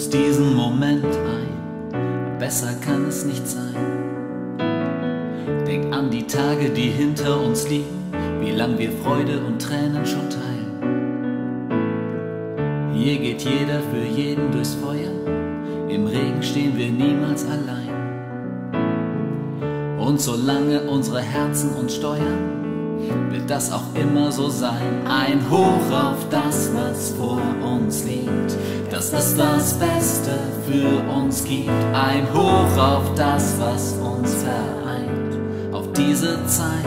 uns diesen Moment ein, besser kann es nicht sein. Denk an die Tage, die hinter uns liegen, wie lang wir Freude und Tränen schon teilen. Hier geht jeder für jeden durchs Feuer, im Regen stehen wir niemals allein. Und solange unsere Herzen uns steuern, wird das auch immer so sein. Ein Hoch auf das, was vor uns liegt, dass es das Beste für uns gibt. Ein Hoch auf das, was uns vereint, auf diese Zeit,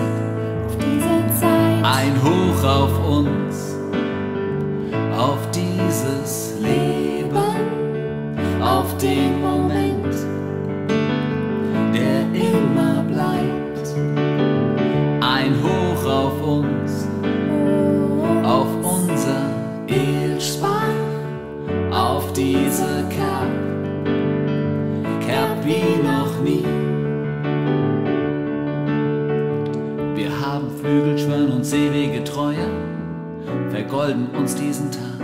ein Hoch auf uns, auf dieses Leben, auf den Moment, der immer bleibt. Ein Hoch auf uns, auf unser Ehepaar, auf diese Kerb wie noch nie. Wir haben Flügel, schwören uns ewige Treue, vergolden uns diesen Tag.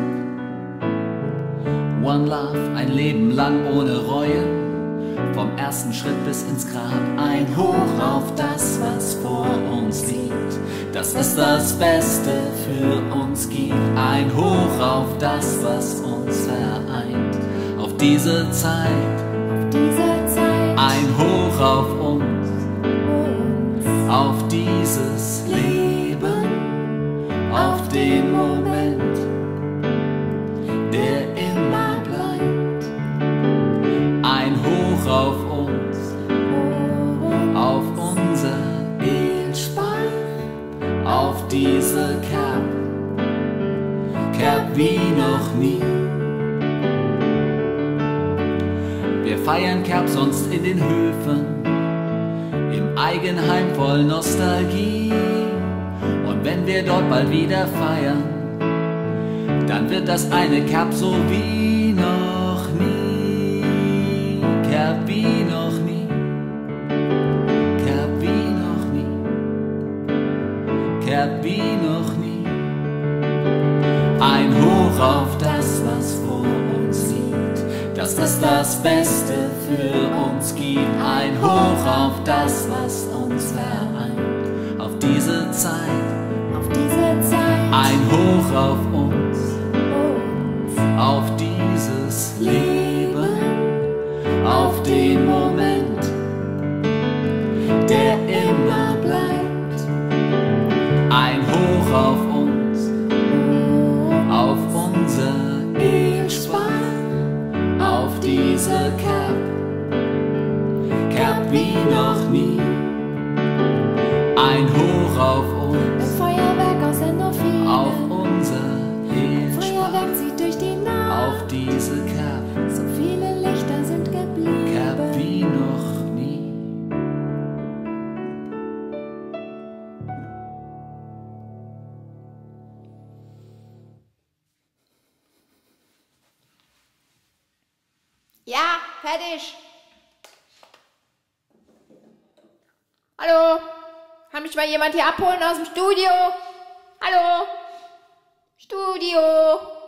One Love, ein Leben lang ohne Reue, vom ersten Schritt bis ins Grab. Ein Hoch auf das, was vor uns liegt, dass es das Beste für uns gibt. Ein Hoch auf das, was uns vereint, auf diese Zeit, ein Hoch auf uns, auf dieses Leben, auf den Moment, der immer bleibt. Ein Hoch auf uns, auf unser Ehepaar, auf diese Kerb wie noch nie. Wir feiern Kerb sonst in den Höfen, im Eigenheim voll Nostalgie. Und wenn wir dort bald wieder feiern, dann wird das eine Kerb so wie noch nie. Kerb wie noch nie. Kerb wie noch nie. Kerb wie noch nie. Ein Hoch auf das, was vor uns liegt, dass es das Beste für uns gibt. Ein Hoch auf das, was uns vereint, auf diese Zeit, ein Hoch auf uns, auf dieses Leben, auf den Moment, der immer bleibt. Ein Hoch auf uns, auf unser Ehepaar, auf diese Kerb wie noch nie. Ein Hoch auf uns, Feuerwerk aus Endorphinen, auf unser Ehepaar, Feuerwerk zieht durch die Nacht, auf diese Kerb so viele Lichter sind geblieben, wie noch nie. Ja, fertig. Hallo? Kann mich mal jemand hier abholen aus dem Studio? Hallo? Studio?